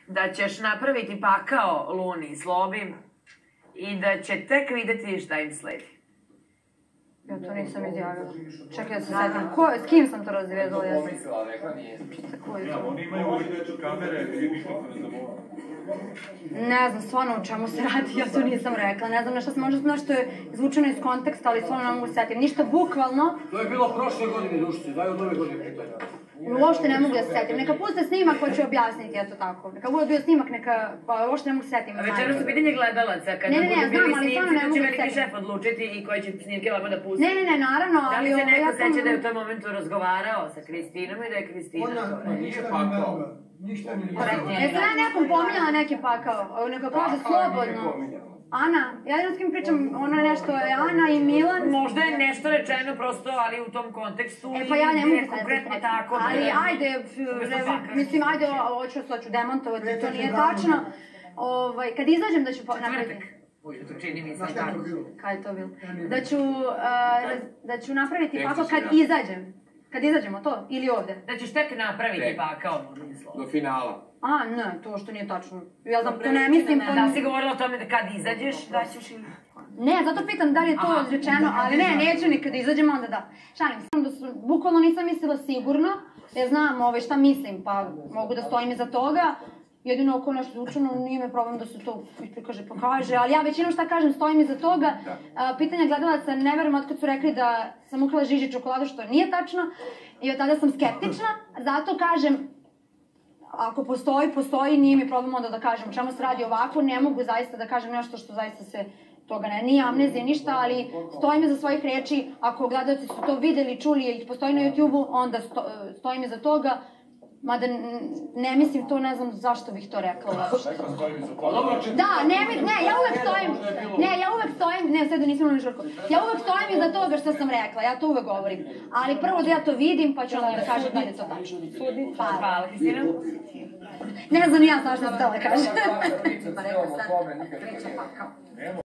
da ćeš napraviti pakao Luni s Lobim i da će tek videti šta im sledi. Ja to nisam izjavila. Čekaj da se setim. S kim sam to razvezala? To pomislila, rekla nije. Oni imaju uvijek kamere i mikrofone za vola. Ne znam stvarno o čemu se radi, ja to nisam rekla. Ne znam možda što je izvučeno iz konteksta, ali stvarno ne mogu setim. Ništa bukvalno. To je bilo prošle godine, dušice, daj od ove godine pitanja. Uopšte ne mogu da se setim. Neka puste snimak pa ću objasniti, eto tako. Neka bude bio snimak, pa uopšte ne mogu se setim. A večera su pitanje gledalaca, kada budu bili snimci, to će veliki šef odlučiti i koji će snimke ovako da pusti. Ne, naravno, ali... Da li se neko seća da je u tom momentu razgovarao sa Kristinom i da je Kristina to? Nije pakao. Jesam ja nekom pominjala neki pakao? Neka kaže slobodno. Ana, ja s kim pričam, ona nešto je Ana i Milan. Možda je nešto rečeno prosto, ali u tom kontekstu pa ja ne mogu se konkretno tako. Ali ajde, mislim, ajde, hoću demontovati, to nije tačno. Kad izađem da ću napraviti... Čini mi se tako. Kad je to bilo? Da ću napraviti pakao kad izađem. Kad izađemo to, ili ovde? Da ćeš tek napraviti pakao, do finala. A, ne, to što nije tačno. Ja znam, to ne mislim... Da si govorila o tome da kad izađeš, da ćeš ili... Ne, zato pitam da li je to rečeno, ali ne, neću ni kad izađem, onda da. Šalim se, bukvalno nisam mislila sigurno, jer znam šta mislim, pa mogu da stojim iza toga. Jedino ako nešto zvučeno, nije me problem da se to prikaže pa kaže, ali ja većinom šta kažem, stojim iza toga. Pitanja gledalaca, ne verujem otkad su rekli da sam ukrala žiži čokoladu, što nije tačno, i od tada sam skeptična, zato kažem, ako postoji, nije mi problem onda da kažem o čemu se radi ovako, ne mogu zaista da kažem nešto što zaista se toga ne, nije amnezija, ništa, ali stojim iza svojih reči, ako gledalci su to videli, čuli i postoji na YouTube-u, onda stojim iza toga. Mada ne mislim to, ne znam zašto bih to rekla uopšte. Da, ja uvek stojim, ne, sve da nisam imala žurku. Ja uvek stojim iza toga što sam rekla, ja to uvek govorim. Ali prvo da ja to vidim, pa ću onda da kažem da je to tačno. Hvala, Kristina. Ne znam ni ja zašto sam htela kažem. Pa rekla sad, priča pakao.